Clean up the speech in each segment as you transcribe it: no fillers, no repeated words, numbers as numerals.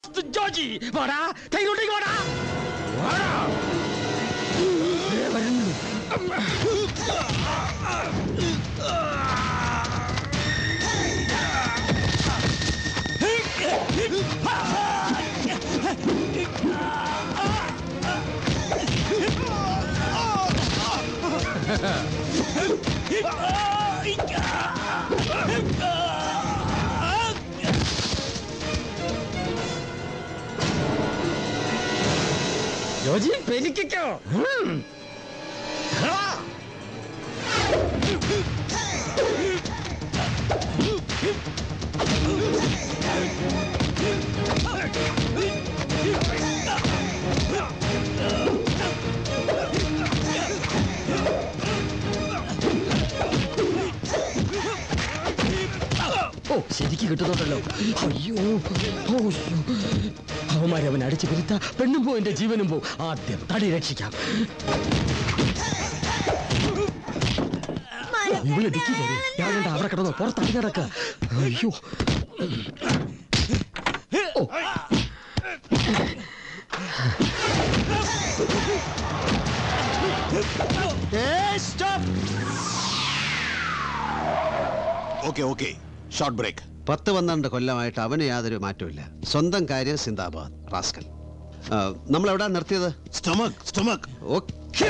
ജോജി വാടാ, കൈകൊണ്ടേക്ക് വാടാ. ജോജി പെനിക്കോ. ഓ ശരിക്ക് കിട്ടുന്നുണ്ടല്ലോ. അയ്യോ അവന്മാരെ അവൻ അടിച്ചു പിരുത്ത പെണ്ണും പോ എന്റെ ജീവനും പോ. ആദ്യം തടി രക്ഷിക്കാം. ഇവിടെ ഞാൻ കണ്ട അവിടെ കിടന്നോ പുറത്തടി കിടക്ക. അയ്യോ ഓക്കെ ഓക്കെ ഷോർട്ട് ബ്രേക്ക്. 10-12 കൊല്ലമായിട്ട് അവന് യാതൊരു മാറ്റമില്ല. സ്വന്തം കാര്യം സിന്ദാബാദ് റാസ്കൽ. നമ്മൾ എവിടെ നിർത്തിയത്? Stomach stomach. ഓക്കെ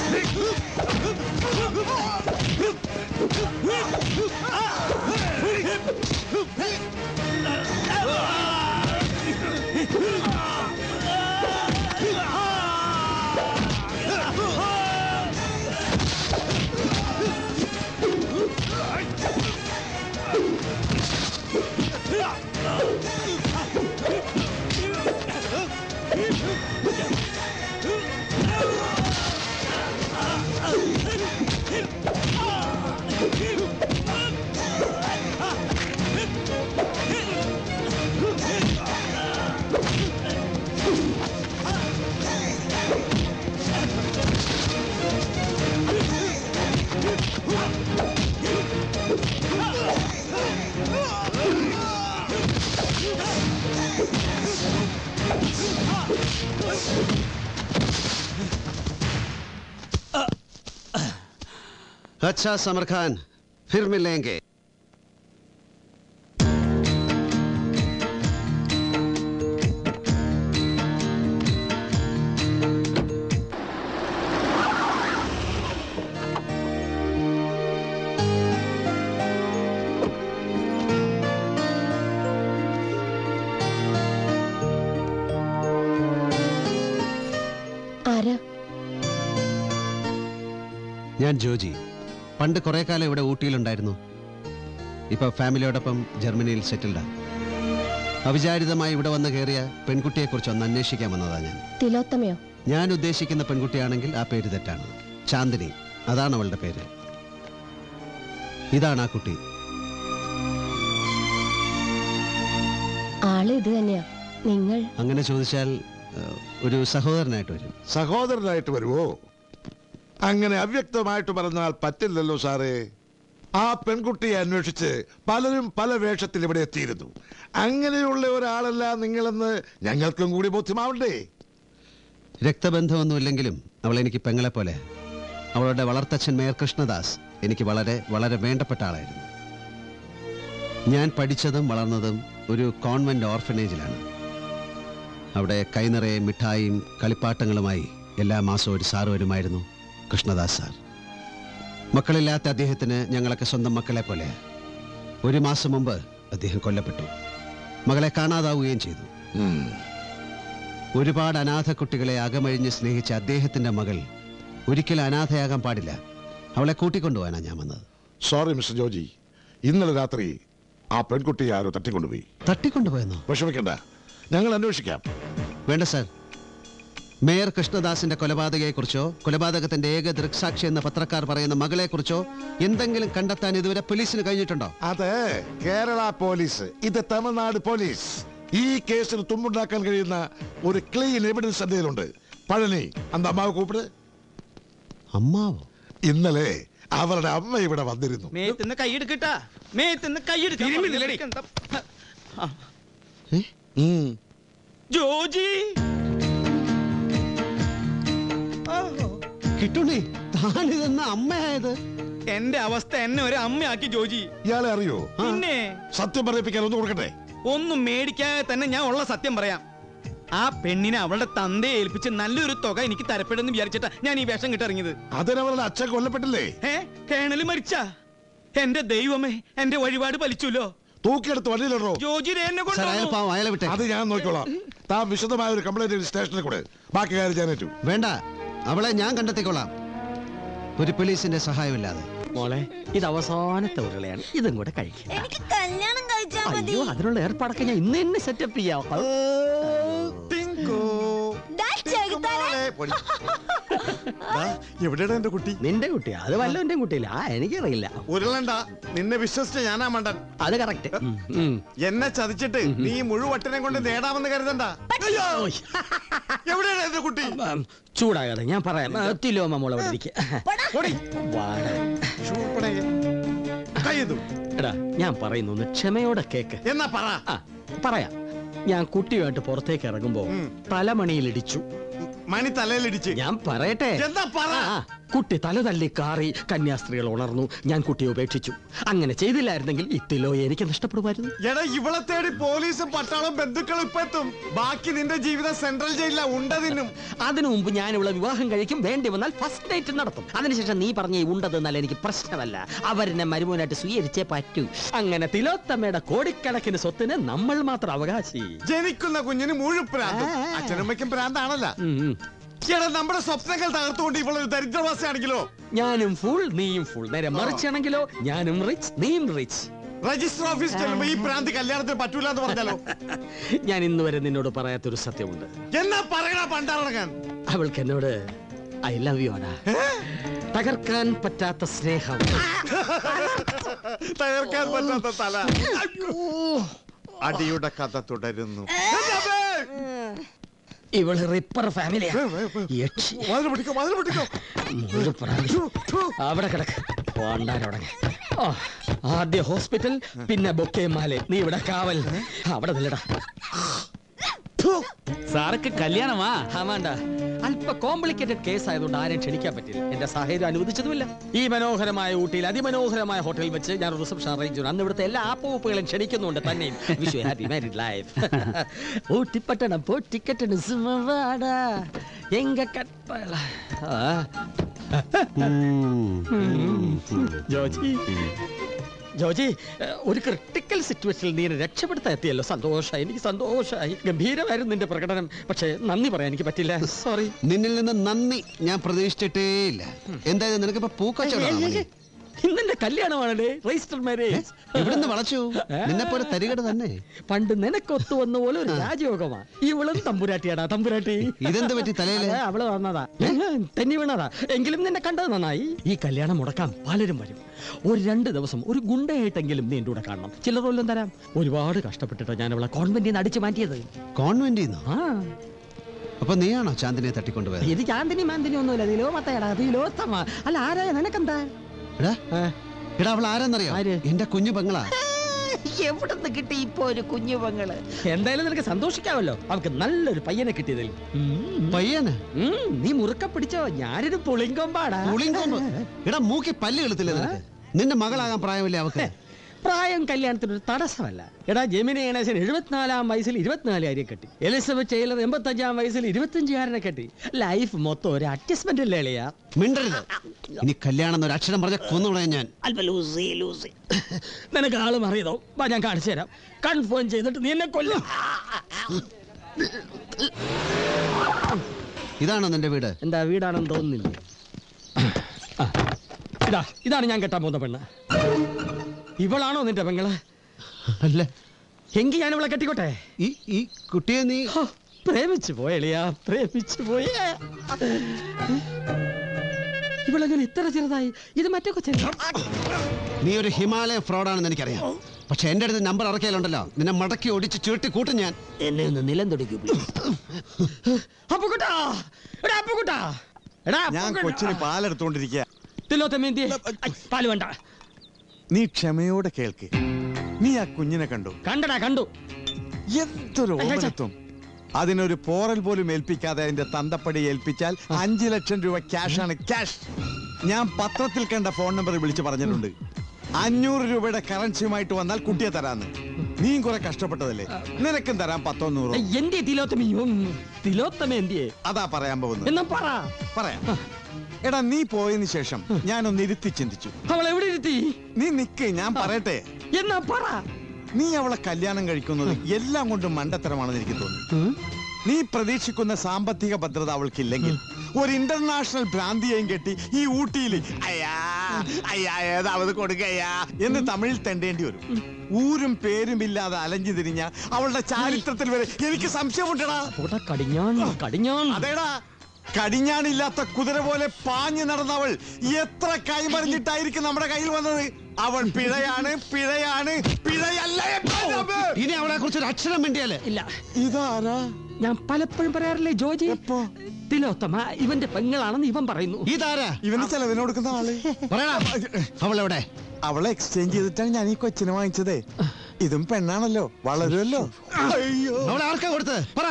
अच्छा समर खान, फिर मिलेंगे. ഞാൻ ജോജി. പണ്ട് കുറെ കാലം ഇവിടെ ഊട്ടിയിലുണ്ടായിരുന്നു. ഇപ്പൊ ഫാമിലിയോടൊപ്പം ജർമ്മനിയിൽ സെറ്റിൽഡാ. അവിചാരിതമായി ഇവിടെ വന്ന് കയറിയ പെൺകുട്ടിയെ കുറിച്ച് ഒന്ന് അന്വേഷിക്കാൻ വന്നതാ ഞാൻ. തിലോത്തമയോ? ഞാൻ ഉദ്ദേശിക്കുന്ന പെൺകുട്ടിയാണെങ്കിൽ ആ പേര് തെറ്റാണ്. ചാന്ദിനി, അതാണ് അവളുടെ പേര്. ഇതാണ് ആ കുട്ടി. ആള് ഇത് തന്നെയാ. നിങ്ങൾ അങ്ങനെ ചോദിച്ചാൽ ഒരു സഹോദരനായിട്ട് വരും. സഹോദരനായിട്ട് വരുമോ? അങ്ങനെ അവ്യക്തമായിട്ട് പറഞ്ഞാൽ പറ്റില്ലല്ലോ സാറേ. ആ പെൺകുട്ടിയെ അന്വേഷിച്ച് പലരും പല വേഷത്തിൽ ഇവിടെ എത്തിയിരുന്നു. അങ്ങനെയുള്ള ഒരാളല്ല നിങ്ങളെന്ന് ഞങ്ങൾക്കും കൂടി ബോധ്യമാവണ്ടേ? രക്തബന്ധമൊന്നുമില്ലെങ്കിലും അവൾ എനിക്ക് പെങ്ങളെ പോലെ. അവളുടെ വളർത്തച്ഛൻ മേയർ കൃഷ്ണദാസ് എനിക്ക് വളരെ വളരെ വേണ്ടപ്പെട്ട ആളായിരുന്നു. ഞാൻ പഠിച്ചതും വളർന്നതും ഒരു കോൺവെന്റ് ഓർഫനേജിലാണ്. അവിടെ കൈനിറയെ മിഠായിയും കളിപ്പാട്ടങ്ങളുമായി എല്ലാ മാസവും ഒരു സാറ് വരുമായിരുന്നു, കൃഷ്ണദാസ് സാർ. മക്കളില്ലാത്ത അദ്ദേഹത്തിന് ഞങ്ങളൊക്കെ സ്വന്തം മക്കളെ പോലെ. ഒരു മാസം മുമ്പ് അദ്ദേഹം കൊല്ലപ്പെട്ടു. മകളെ കാണാതാവുകയും ചെയ്തു. ഒരുപാട് അനാഥ കുട്ടികളെ അകമഴിഞ്ഞ് സ്നേഹിച്ച അദ്ദേഹത്തിന്റെ മകൾ ഒരിക്കലും അനാഥയാകാൻ പാടില്ല. അവളെ കൂട്ടിക്കൊണ്ടുപോകാനാ ഞാൻ വന്നത്. സോറി മിസ്റ്റർ ജോജി, ഇന്നലെ രാത്രി ആ പെൺകുട്ടിയെ ആരോ തട്ടിക്കൊണ്ടുപോയി. തട്ടിക്കൊണ്ടുപോയെന്നോ? വിഷമിക്കണ്ട, ഞങ്ങൾ അന്വേഷിക്കാം. വേണ്ട സാർ. മേയർ കൃഷ്ണദാസിന്റെ കൊലപാതകയെക്കുറിച്ചോ കൊലപാതകത്തിന്റെ ഏക ദൃക്സാക്ഷി എന്ന പത്രക്കാർ പറയുന്ന മകളെക്കുറിച്ചോ എന്തെങ്കിലും കണ്ടെത്താൻ ഇതുവരെ പോലീസിന് കഴിഞ്ഞിട്ടുണ്ടോ? അതെ, കേരള പോലീസ്, ഇത് തമിഴ്നാട് പോലീസ്. ഈ കേസിൽ തുമ്പുണ്ടാക്കാൻ കഴിയുന്ന ഒരു ക്ലീൻ എവിഡൻസ് എന്തെങ്കിലുണ്ട്. പഴനി, അന്ത അമ്മാവ് കൂപ്പിട്. അമ്മാവോ? ഇന്നലെ അവരുടെ അമ്മ ഇവിടെ വന്നിരുന്നു. ജോജി കിട്ടുണ്ണി താനിതെന്ന അമ്മയായത്? എന്റെ അവസ്ഥ എന്നെ ഒരു അമ്മയാക്കി ജോജി. ഇയാളെ അറിയോ? പിന്നെ സത്യം പറയിപ്പിക്കാൻ ഒന്ന് കൊടുക്കട്ടെ. ഒന്നും മേടിക്കാതെ തന്നെ ഞാൻ ഉള്ള സത്യം പറയാം. ആ പെണ്ണിനെ അവളുടെ തന്തയെ ഏൽപ്പിച്ച് നല്ലൊരു തുക എനിക്ക് തരപ്പെടുമെന്ന് വിചാരിച്ചിട്ടാ ഞാൻ ഈ വേഷം കിട്ടിറങ്ങിയത്. അതിനവളുടെ അച്ഛൻ കൊല്ലപ്പെട്ടില്ലേ? കേണല് മരിച്ച എന്റെ ദൈവമേ, എന്റെ വഴിപാട് പലിച്ചല്ലോ. തൂക്കിയെടുത്ത് വണ്ടിയിലിടോ. ജോജി എന്നെ സാർ, അയാൾ പാവം, അയാളെ വിട്ടെ. അത് ഞാൻ നോക്കിക്കോളാം. താൻ വിശദമായ ഒരു കംപ്ലൈന്റ് സ്റ്റേഷനിൽ കൂടെ ബാക്കി കാര്യം ഞാൻ ഏറ്റു. വേണ്ട, അവളെ ഞാൻ കണ്ടെത്തിക്കൊള്ളാം, ഒരു പോലീസിന്റെ സഹായമില്ലാതെ. മോളെ, ഇത് അവസാനത്തെ ഉരുളയാണ്, ഇതും കൂടെ കഴിക്കും. എനിക്ക് കല്യാണം കഴിച്ചാ മതി. അയ്യോ, അതിനുള്ള ഏർപ്പാടൊക്കെ ഞാൻ ഇന്ന് തന്നെ സെറ്റപ്പ് ചെയ്യാം. ദാ ചെകുത്താനെ. എവിടെയാണ് എന്റെ കുട്ടി? നിന്റെ കുട്ടിയാ? അത് വല്ലവന്റെ കുട്ടിയില്ല. എനിക്കറിയില്ല. ഉരുളണ്ട, നിന്നെ വിശ്വസിച്ച് ഞാനാ മണ്ടൻ. അത് കറക്റ്റ്. എന്നെ ചതിച്ചിട്ട് നീ മുഴുവട്ടനെ കൊണ്ട് നേടാമെന്ന് കരുതണ്ട. എവിടെയാണ് എന്റെ കുട്ടി? ചൂടാകാതെ ഞാൻ പറയാം. തിലോമ മോളെ അവിടെ ഇരിക്ക. എടാ, ഞാൻ പറയുന്നു, ക്ഷമയോടെ കേക്ക്. എന്നാ പറ. പറയാം. ഞാൻ കുട്ടിയുമായിട്ട് പുറത്തേക്ക് ഇറങ്ങുമ്പോ തലമണിയിലിടിച്ചു. മണി തലയിലിടിച്ച്. ഞാൻ പറയട്ടെ. എന്താ പറ. കുട്ടി തല തല്ലി കാറി, കന്യാസ്ത്രീകൾ ഉണർന്നു. ഞാൻ കുട്ടിയെ ഉപേക്ഷിച്ചു. അങ്ങനെ ചെയ്തില്ലായിരുന്നെങ്കിൽ ഇത്തിലോ എനിക്ക് നഷ്ടപ്പെടുമായിരുന്നു. എടാ, ഇവളെ തേടി പോലീസും പട്ടാളം ബന്ധുക്കളും ഇപ്പൊ എത്തും. ബാക്കി നിന്റെ ജീവിതം സെൻട്രൽ ജയിലില ഉണ്ടതിനും. അതിനു മുമ്പ് ഞാൻ ഇവിടെ വിവാഹം കഴിക്കും. വേണ്ടി വന്നാൽ ഫസ്റ്റ് നൈറ്റ് നടത്തും. അതിനുശേഷം നീ പറഞ്ഞ ഉണ്ടതെന്നാൽ എനിക്ക് പ്രശ്നമല്ല. അവരെന്നെ മരുമോനായിട്ട് സ്വീകരിച്ചേ പറ്റൂ. അങ്ങനെ തിലോത്തമ്മയുടെ കോടിക്കണക്കിന് സ്വത്തിന് നമ്മൾ മാത്രം അവകാശി. ജനിക്കുന്ന കുഞ്ഞിന് മുഴു പ്രാന്ത്. അച്ഛനമ്മയ്ക്കും പ്രാന്താണല്ല. എടാ, നമ്മുടെ സ്വപ്നങ്ങൾ തകർത്തുകൊണ്ട് ഇവളൊരു ദരിദ്രവാസിയാണെങ്കിലോ? ഞാനും ഫുൾ, നീയും ഫുൾ. നേരെ മറിച്ചാണെങ്കിലോ ഞാനും റിച്ച്, നീയും റിച്ച്. രജിസ്റ്റർ ഓഫീസ് ചെല്ലുമ്പോ ഈ പ്രാന്ത് കല്യാണത്തിന് പറ്റൂല എന്ന് പറഞ്ഞാലോ? ഞാൻ ഇന്ന് വരെ നിന്നോട് പറയാത്തൊരു സത്യമുണ്ട്. എന്നാ പറയണ പണ്ടാറങ്ങാൻ. അവൾക്ക് എന്നോട് ഐ ലവ് യു ആണ്. തകർക്കാൻ പറ്റാത്ത സ്നേഹം, തകർക്കാൻ പറ്റാത്ത തല. അടിയുടെ കഥ തുടരുന്നു. ഇവള് റിപ്പർ ഫാമിലിയാ. അവിടെ കിടക്ക്. പോണ്ടാരോടങ്ങി. ആദ്യ ഹോസ്പിറ്റൽ, പിന്നെ ബൊക്കെ മാലെ. നീ ഇവിടെ കാവൽ. അവിടെ നില്ലടാ. സാർക്ക് കല്യാണമാ? വേണ്ട. അല്പ കോംപ്ലിക്കേറ്റഡ് കേസ് ആയതുകൊണ്ട് ആരെയും ക്ഷണിക്കാൻ പറ്റില്ല. എന്റെ സാഹചര്യം അനുവദിച്ചതുമില്ല. ഈ മനോഹരമായ ഊട്ടിയിൽ അതിമനോഹരമായ ഹോട്ടലിൽ വെച്ച് ഞാൻ റിസപ്ഷൻ അറേഞ്ച് ചെയ്തു. അന്ന് ഇവിടുത്തെ എല്ലാ ആപ്പൂപ്പുകളും ക്ഷണിക്കുന്നുണ്ട്. തന്നെയും വിഷു ഹാപ്പി മാരീഡ് ലൈഫ്. ഊട്ടിപ്പട്ടണം പൊട്ടിക്കട്ടണം സുമവാടാ എങ്ക കട്ടള. ജോജി, ജോജി, ഒരു ക്രിട്ടിക്കൽ സിറ്റുവേഷനിൽ നീ രക്ഷപ്പെടുത്താൻ എത്തിയല്ലോ. സന്തോഷമായി, എനിക്ക് സന്തോഷമായി. ഗംഭീരമായിരുന്നു നിന്റെ പ്രകടനം. പക്ഷേ നന്ദി പറയാൻ എനിക്ക് പറ്റില്ല. സോറി. നിന്നിൽ നിന്ന് നന്ദി ഞാൻ പ്രതീക്ഷിച്ചിട്ടേ ഇല്ല. എന്തായാലും നിനക്കിപ്പോ പൂക്കച്ചവടം. ഇന്നെന്റെ കല്യാണമാണല്ലേ, രജിസ്റ്റർ മാരേജ്. ഇവിടുന്ന് വളച്ചു. നിന്നെ പോലെ തരികട തന്നെ. പണ്ട് നിനക്കൊത്തു വന്ന പോലെ ഒരു രാജയോഗമാ. ഇവളും തമ്പുരാട്ടിയാടാ, തമ്പുരാട്ടി. ഇതെന്ത് പറ്റി തലയില്? അവള് വന്നതാ, തെന്നി വീണതാ. എങ്കിലും നിന്നെ കണ്ടത് നന്നായി. ഈ കല്യാണം മുടക്കാൻ പലരും വരും. ഒരു 2 ദിവസം ഒരു ഗുണ്ടയായിട്ടെങ്കിലും നീ എന്റെ കൂടെ കാണണം. ചിലർ വല്ലതും തരാം. ഒരുപാട് കഷ്ടപ്പെട്ടിട്ടാ ഞാൻ അവളെ കോൺവെന്റിൽ നിന്ന് അടിച്ചു മാറ്റിയത്. കോൺവെന്റിൽ നിന്നോ? ആ, അപ്പൊ നീയാണോ ചാന്ദിനെ തട്ടിക്കൊണ്ടുപോയത്? ഇത് ചാന്ദിനി മാന്തിനി ഒന്നുമില്ല. ഇതിലോ മത്തയടാ, ഇതിലോത്തമ്മ. അല്ല, ആരാ നിനക്കെന്താ? എടാ, അവൾ ആരെന്നറിയോ? എന്റെ കുഞ്ഞു പെങ്ങളാ. എവിടുന്ന് കിട്ടി ഇപ്പൊ ഒരു കുഞ്ഞു പെങ്ങള്? എന്തായാലും നിനക്ക് സന്തോഷിക്കാമല്ലോ. അവർക്ക് നല്ലൊരു പയ്യനെ കിട്ടിയതിൽ. പയ്യന്? നീ മുറുക്ക പിടിച്ചോ. ഞാനൊരു പുളിങ്കൊമ്പാടാ. പുളിങ്കൊമ്പ്? എടാ, മൂക്കി പല്ല് കളുത്തില്ലേ നിനക്ക്? നിന്റെ മകളാകാൻ പ്രായമില്ലേ അവക്ക്? പ്രായം കല്യാണത്തിന് ഒരു തടസ്സമല്ല. എടാ, ജെമിനി ഗണേശൻ 74-ാം വയസ്സിൽ 24-കാരിയെ കെട്ടി. എലിസബത്ത് ടൈലർ 85-ാം വയസ്സിൽ 25-കാരനെ കെട്ടി. ലൈഫ് മൊത്തം ഒരു അഡ്ജസ്റ്റ്മെന്റ് അല്ലേ അളിയാ? മിണ്ടരുത്. ഇനി കല്യാണം എന്നൊരു അക്ഷരം പറഞ്ഞ കൊന്നുകളയാൻ ഞാൻ. അല്പം ലൂസി ലൂസി. നിനക്ക് ആള് മറിയതോ? വാ, ഞാൻ കാണിച്ചു തരാം. കൺഫേം ചെയ്തിട്ട് നീ എന്നെ കൊല്ലും. ഇതാണോ നിന്റെ വീട്? എന്താ, വീടാണെന്ന് തോന്നുന്നില്ലേ? ഇതാണ് ഞാൻ കെട്ടാൻ പോകുന്ന പെണ്ണ്. ഇവളാണോ നിന്റെ പെങ്ങള്? അല്ല. എങ്കിൽ ഞാൻ ഇവളെ കെട്ടിക്കോട്ടെ. ഈ കുട്ടിയെ നീ പ്രേമിച്ചു പോയളിയാ, പ്രേമിച്ചു പോയ. ഇവളെങ്ങനെ ഇത്ര ചെറുതായി? ഇത് മറ്റേ കൊച്ചല്ല. നീ ഒരു ഹിമാലയ ഫ്രോഡാണെന്ന് എനിക്കറിയാം. പക്ഷെ എന്റെ അടുത്ത് നമ്പർ ഇറക്കിയാലുണ്ടല്ലോ, നിന്നെ മടക്കി ഒടിച്ച് ചുരുട്ടി കൂട്ടും ഞാൻ. എന്നെ ഒന്ന് നിലം തൊടിക്കൂ. ഞാൻ കൊച്ചിന് പാലെടുത്തോണ്ടിരിക്കുക. പാല് വേണ്ട. നീ ക്ഷമയോടെ കേൾക്ക്. നീ ആ കുഞ്ഞിനെ കണ്ടു? കണ്ടടാ, കണ്ടു. എന്തൊരു ഓമനത്വം. അതിനൊരു പോറൽ പോലും ഏൽപ്പിക്കാതെ അതിന്റെ തന്തപ്പടി ഏൽപ്പിച്ചാൽ 5 ലക്ഷം രൂപ ക്യാഷാണ്, ക്യാഷ്. ഞാൻ പത്രത്തിൽ കണ്ട ഫോൺ നമ്പർ വിളിച്ചു പറഞ്ഞിട്ടുണ്ട്. 500 രൂപയുടെ കറൻസിയുമായിട്ട് വന്നാൽ കുട്ടിയെ തരാന്ന്. നീ കുറെ കഷ്ടപ്പെട്ടതല്ലേ, നിനക്കും തരാം 100-100. എന്റെ തിലോത്തമ എന്തിയെ അതാ പറയാൻ പോകുന്നത്. എന്നാ പറ. പറയാം. എടാ, നീ പോയതിനു ശേഷം ഞാനൊന്ന് ഇരുത്തി ചിന്തിച്ചു. അവൾ എവിടെ ഇരുത്തി? നീ നിക്ക്, ഞാൻ പറയട്ടെ. എന്നാ പറ. നീ അവളെ കല്യാണം കഴിക്കുന്നത് എല്ലാം കൊണ്ടും മണ്ടത്തരമാണെന്ന് എനിക്ക് തോന്നുന്നു. നീ പ്രതീക്ഷിക്കുന്ന സാമ്പത്തിക ഭദ്രത അവൾക്കില്ലെങ്കിൽ ഒരു ഇന്റർനാഷണൽ ഭ്രാന്തിയെയും കെട്ടി ഈ ഊട്ടിയിൽ അയ്യാ അയ്യാ ഏതാവത് കൊടുക്കയ്യാ എന്ന് തമിഴിൽ തെണ്ടേണ്ടി വരും. ഊരും പേരും ഇല്ലാതെ അലഞ്ഞു തിരിഞ്ഞ അവളുടെ ചാരിത്രത്തിൽ വരെ എനിക്ക് സംശയമുണ്ടടാ. അതേടാ, കടിഞ്ഞാണില്ലാത്ത കുതിര പോലെ പാഞ്ഞു നടന്നവൾ എത്ര കൈമറിഞ്ഞിട്ടായിരിക്കും നമ്മുടെ കയ്യിൽ വന്നത്. അവൾ പിഴയാണ്, പിഴയാണ്, പിഴയല്ല. ഇനി അവളെ കുറിച്ച് ഒരു അക്ഷരം വേണ്ടിയല്ലേ? ഇല്ല. ഇതാരാ? ഞാൻ പലപ്പോഴും പറയാറില്ലേ ജോജി, തിലോത്തമ ഇവന്റെ പെങ്ങളാണെന്ന് ഇവൻ പറയുന്നു. ഇതാരാ? ഇവന് ചെലവിന് കൊടുക്കുന്ന ആള്. പറയടാ, അവളെവിടെ? അവളെ എക്സ്ചേഞ്ച് ചെയ്തിട്ടാണ് ഞാൻ ഈ കൊച്ചിനെ വാങ്ങിച്ചതേ. ഇതും പെണ്ണാണല്ലോ, വളരുമല്ലോ. അയ്യോ, അവളെ ആർക്കാ കൊടുത്തത്? പറ.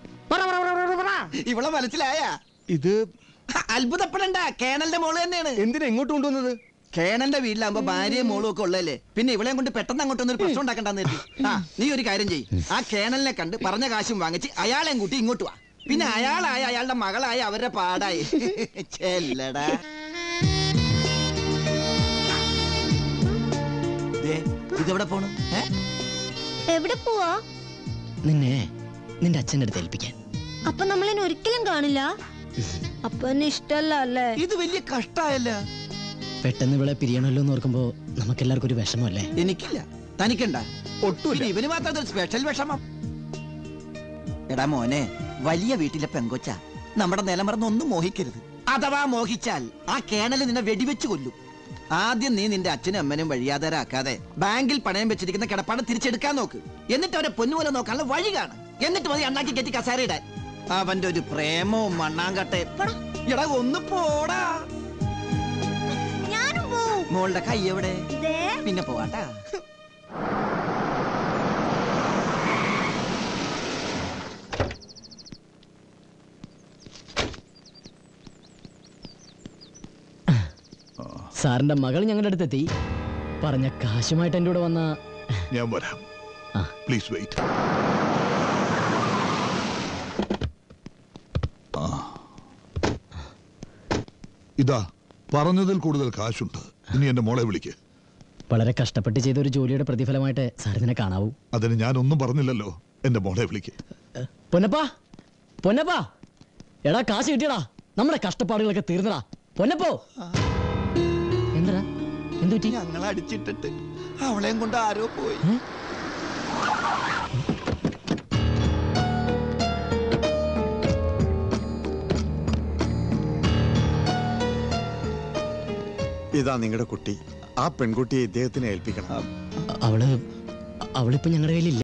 ഇവളെ മനസ്സിലായ? ഇത് അത്ഭുതപ്പെടണ്ട, കേണലിന്റെ മോള് തന്നെയാണ്. എന്തിനാ എങ്ങോട്ട് കൊണ്ടുവന്നത്? കേണലിന്റെ വീട്ടിലാകുമ്പോ ഭാര്യയും മോളും ഒക്കെ ഉള്ളല്ലേ, പിന്നെ ഇവളെയും കൊണ്ട് പെട്ടെന്ന് അങ്ങോട്ടൊന്നും പ്രശ്നം ഉണ്ടാക്കണ്ടെന്ന് കരുതി. ആ, നീ ഒരു കാര്യം ചെയ്യ്, ആ കേണലിനെ കണ്ട് പറഞ്ഞ കാശും വാങ്ങിച്ച് അയാളെയും കൂട്ടി ഇങ്ങോട്ട് വാ. പിന്നെ അയാളായ അയാളുടെ മകളായ അവരുടെ പാടായി. ചെല്ലടാ. ഇതെവിടെ പോണു? എവിടെ പോവാ? നിന്റെ അച്ഛൻ്റെ അടുത്ത് ഏൽപ്പിക്കാൻ. അപ്പൊ നമ്മളെന്നെ ഒരിക്കലും കാണില്ല. അപ്പൊ എന്നെ ഇഷ്ടല്ല അല്ലേ? ഇത് വലിയ കഷ്ടായല്ല. പെട്ടെന്ന് ഇവിടെ പിരിയണല്ലോ എന്ന് ഓർക്കുമ്പോ നമുക്കെല്ലാവർക്കും ഒരു വിഷമല്ലേ? എനിക്കില്ല, തനിക്കണ്ട. ഒട്ടുമില്ല. ഇവന് മാത്രം ഒരു സ്പെഷ്യൽ വിഷമം. എടാ മോനെ, വലിയ വീട്ടിലെ പെങ്കൊച്ച നമ്മുടെ നിലമറന്ന് ഒന്നും മോഹിക്കരുത്. അഥവാ മോഹിച്ചാൽ ആ കേണല് നിന്നെ വെടിവെച്ച് കൊല്ലും. ആദ്യം നീ നിന്റെ അച്ഛനും അമ്മനും വഴിയാധാരാക്കാതെ ബാങ്കിൽ പണയം വെച്ചിരിക്കുന്ന കിടപ്പാട് തിരിച്ചെടുക്കാൻ നോക്ക്. എന്നിട്ട് അവരെ പൊന്നുപോലെ നോക്കാനുള്ള വഴി കാണും. എന്നിട്ട് മതി അണ്ണാക്കി കെട്ടി കസാരയിടാൻ. അവന്റെ ഒരു പ്രേമവും മണ്ണാങ്കട്ടെ. എടാ ഒന്ന് പോടാ. ഞാനും പോവും. മോളുടെ കൈ എവിടെ? പിന്നെ പോവാട്ടാ. സാറിന്റെ മകൾ ഞങ്ങളുടെ അടുത്തെത്തി. പറഞ്ഞ കാശുമായിട്ട് എന്റെ കൂടെ വന്ന ഞാൻ വരാം. Please wait. ഇതാ, പറഞ്ഞതിൽ കൂടുതൽ കാശുണ്ട്. ഇനി എന്റെ മോളെ വിളിക്ക്. വളരെ കഷ്ടപ്പെട്ട് ചെയ്ത ഒരു ജോലിയുടെ പ്രതിഫലമായിട്ട് സാറിനെ കാണാവൂ. അതിന് ഞാനൊന്നും പറഞ്ഞില്ലല്ലോ. എന്റെ മോളെ വിളിക്ക്. പൊന്നപ്പാ, പൊന്നപ്പാ, എടാ കാശ് കിട്ടിയടാ. നമ്മുടെ കഷ്ടപ്പാടുകളൊക്കെ തീർന്നടാ. പൊന്നപ്പോ, എന്താ എന്തുപറ്റി? ഞങ്ങൾ അടിച്ചിട്ടിട്ട് അവളെയും കൊണ്ട് ആരോ പോയി. ഇതാ നിങ്ങളുടെ കുട്ടി. ആ പെൺകുട്ടിയെ ഇദ്ദേഹത്തിന് ഏൽപ്പിക്കണം. അവളിപ്പോ ഞങ്ങളുടെ കയ്യിലില്ല.